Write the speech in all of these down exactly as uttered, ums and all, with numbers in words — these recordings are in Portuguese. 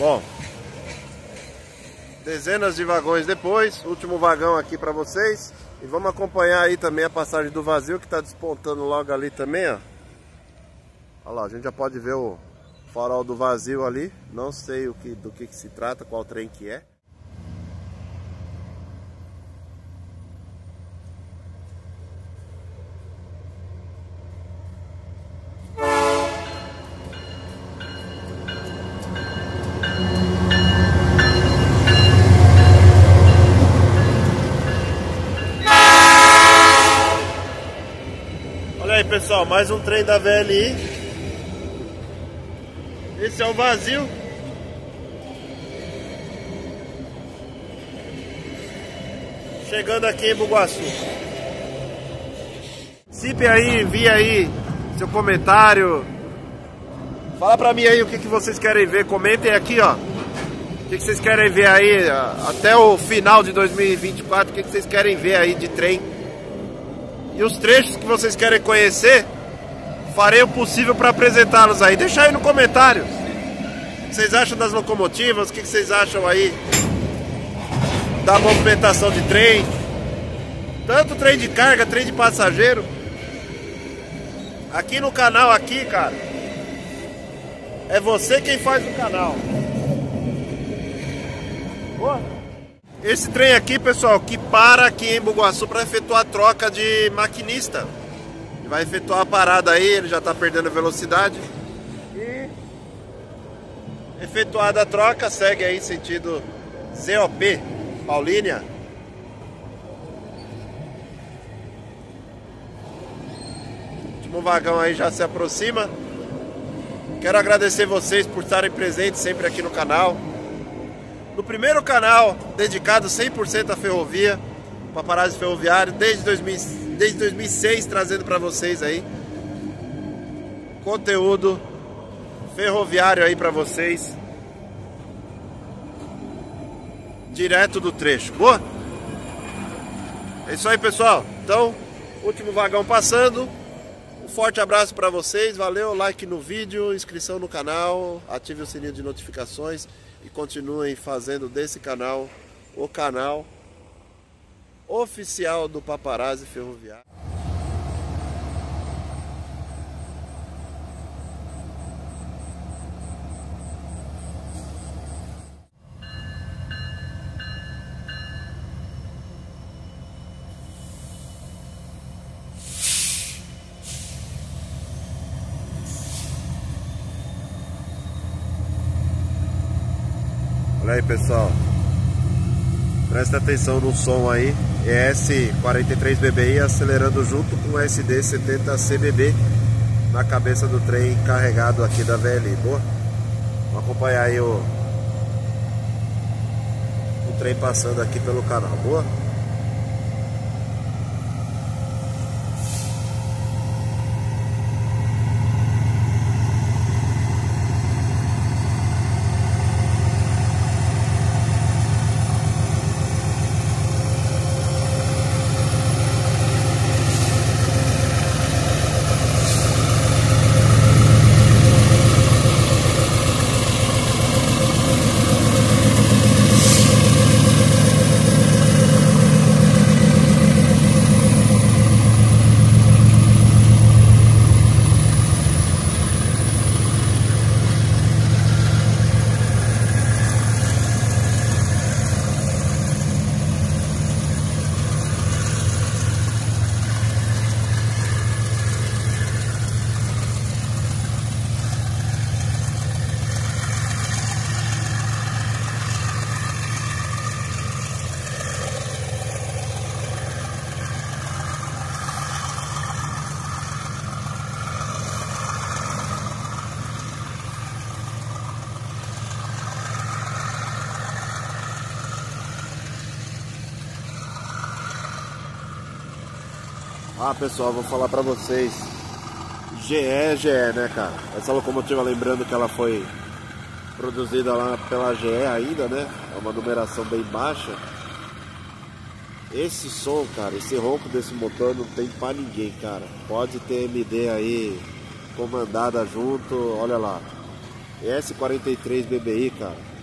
Bom, dezenas de vagões depois, último vagão aqui para vocês. E vamos acompanhar aí também a passagem do vazio, que está despontando logo ali também, ó. Olha lá, a gente já pode ver o farol do vazio ali. Não sei o que, do que, que se trata, qual trem que é. Olha aí, pessoal, mais um trem da V L I. Esse é o vazio. Chegando aqui em Bugaçu. Participe aí, envie aí seu comentário. Fala pra mim aí o que, que vocês querem ver. Comentem aqui, ó. O que, que vocês querem ver aí até o final de dois mil e vinte e quatro. O que, que vocês querem ver aí de trem. E os trechos que vocês querem conhecer, farei o possível para apresentá-los aí. Deixa aí no comentário o que vocês acham das locomotivas, o que vocês acham aí da movimentação de trem, tanto trem de carga, trem de passageiro. Aqui no canal, aqui, cara, é você quem faz o canal. Boa. Esse trem aqui, pessoal, que para aqui em Bugaçu para efetuar a troca de maquinista. Ele vai efetuar a parada aí, ele já está perdendo velocidade. E efetuada a troca, segue aí sentido Z O P, Paulínia. O último vagão aí já se aproxima. Quero agradecer vocês por estarem presentes sempre aqui no canal. No primeiro canal dedicado cem por cento à ferrovia, Paparazzi Ferroviário, desde, dois mil, desde dois mil e seis, trazendo para vocês aí conteúdo ferroviário aí para vocês, direto do trecho. Boa? É isso aí, pessoal. Então, último vagão passando. Um forte abraço para vocês. Valeu, like no vídeo, inscrição no canal, ative o sininho de notificações. E continuem fazendo desse canal o canal oficial do Paparazzi Ferroviário. Olha aí, pessoal, presta atenção no som aí. É S quarenta e três B B I acelerando junto com o S D setenta C B B na cabeça do trem carregado aqui da V L I. Boa? Vamos acompanhar aí o, o trem passando aqui pelo canal. Boa? Ah, pessoal, vou falar pra vocês. G E é G E, né, cara? Essa locomotiva, lembrando que ela foi produzida lá pela G E ainda, né? É uma numeração bem baixa. Esse som, cara, esse ronco desse motor não tem pra ninguém, cara. Pode ter M D aí comandada junto, olha lá. S quarenta e três B B I, cara.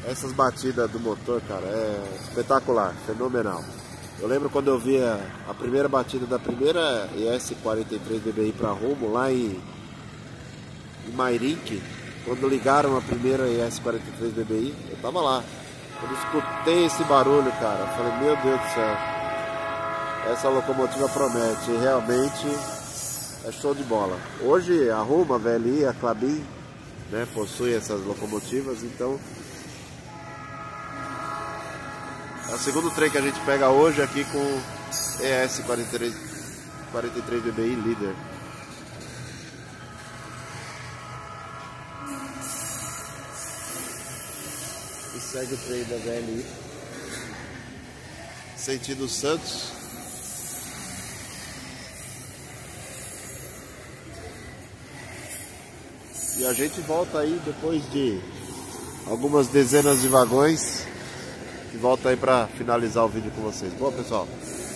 essas batidas do motor, cara, é espetacular, fenomenal. Eu lembro quando eu via a primeira batida da primeira E S quarenta e três B B I para rumo lá em, em Mairink, quando ligaram a primeira E S quarenta e três B B I, eu tava lá. Quando eu escutei esse barulho, cara, eu falei, meu Deus do céu, essa locomotiva promete, e realmente é show de bola. Hoje a Rumo, a V L I, a Klabin, né, possui essas locomotivas, então é o segundo trem que a gente pega hoje aqui com E S quarenta e três B B I líder. E segue o trem da V L I sentido Santos. E a gente volta aí depois de algumas dezenas de vagões. E volta aí para finalizar o vídeo com vocês. Bom, pessoal,